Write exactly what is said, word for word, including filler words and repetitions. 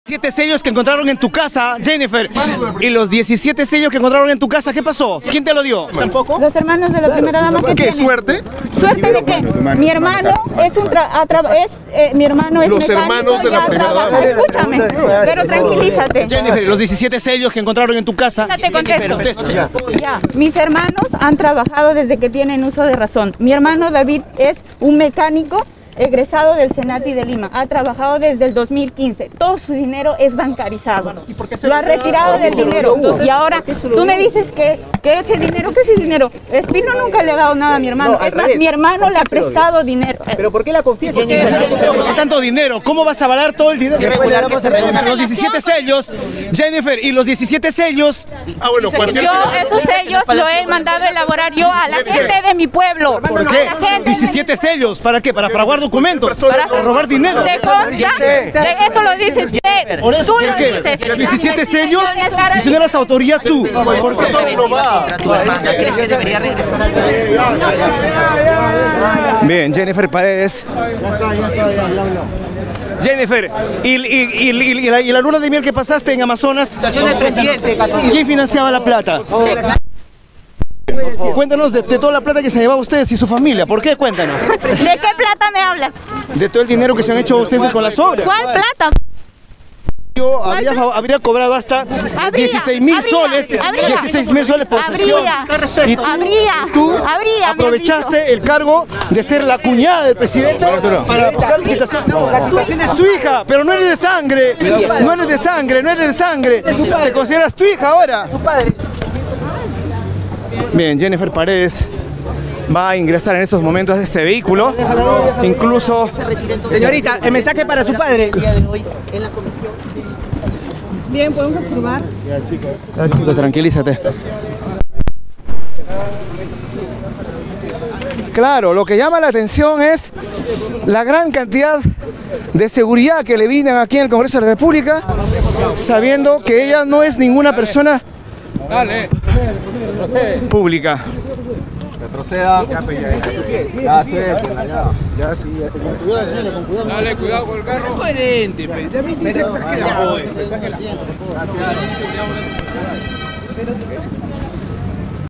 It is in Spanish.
diecisiete sellos que encontraron en tu casa, Jennifer. Y los diecisiete sellos que encontraron en tu casa, ¿qué pasó? ¿Quién te lo dio? ¿Tampoco? Los hermanos de la primera dama. ¿Qué, ¿Qué suerte? ¿Suerte de qué? Mi hermano es un tra es eh, mi hermano es Los hermanos de la primera dama. Escúchame, pero tranquilízate. Jennifer, los diecisiete sellos que encontraron en tu casa. Ya te contesto. Ya. Ya, mis hermanos han trabajado desde que tienen uso de razón. Mi hermano David es un mecánico egresado del Senati de Lima, ha trabajado desde el dos mil quince, todo su dinero es bancarizado, lo ha retirado del dinero, y ahora tú me dices que, que ese dinero, ¿qué es ese dinero? Espino nunca le ha dado nada a mi hermano, es más, mi hermano le ha prestado dinero. ¿Pero por qué la confianza? ¿Por qué tanto dinero? ¿Cómo vas a avalar todo el dinero? Los diecisiete sellos, Jennifer, y los diecisiete sellos. Ah, bueno, cualquier... Yo esos sellos lo he mandado a elaborar yo a la gente de mi pueblo. ¿Por qué? diecisiete sellos, ¿para qué? ¿Para fraguar documentos? ¿Para robar dinero? ¿Te consta? De eso lo dice usted. Por eso, Tú lo ¿por qué? dices. diecisiete sellos y si no eras autoría tú. ¿Por qué? Eso no va. Bien, Jennifer Paredes. Jennifer, ¿y, y, y, y, la, ¿y la luna de miel que pasaste en Amazonas? ¿Quién financiaba la plata? Cuéntanos de, de toda la plata que se llevaba ustedes y su familia. ¿Por qué? Cuéntanos. ¿De qué plata me hablas? De todo el dinero que se han hecho ustedes con las obras. ¿Cuál plata? Yo habría, habría cobrado hasta dieciséis mil soles, dieciséis mil soles por sesión. Habría, y tú, habría, tú habría, aprovechaste el cargo de ser la cuñada del presidente para buscar licitación. Su hija, pero no eres de sangre, no eres de sangre, no eres de sangre. Te consideras tu hija ahora. Bien, Jennifer Paredes va a ingresar en estos momentos a este vehículo. Incluso... Señorita, el mensaje para su padre. Bien, podemos observar. Ya, chico, tranquilízate. Claro, lo que llama la atención es la gran cantidad de seguridad que le brindan aquí en el Congreso de la República, sabiendo que ella no es ninguna persona pública. Retroceda. Ya, suéltela, ya. Ya, sí, ya. Con cuidado, con cuidado. Dale, cuidado con el carro. Es coherente, pero también dice que la joven.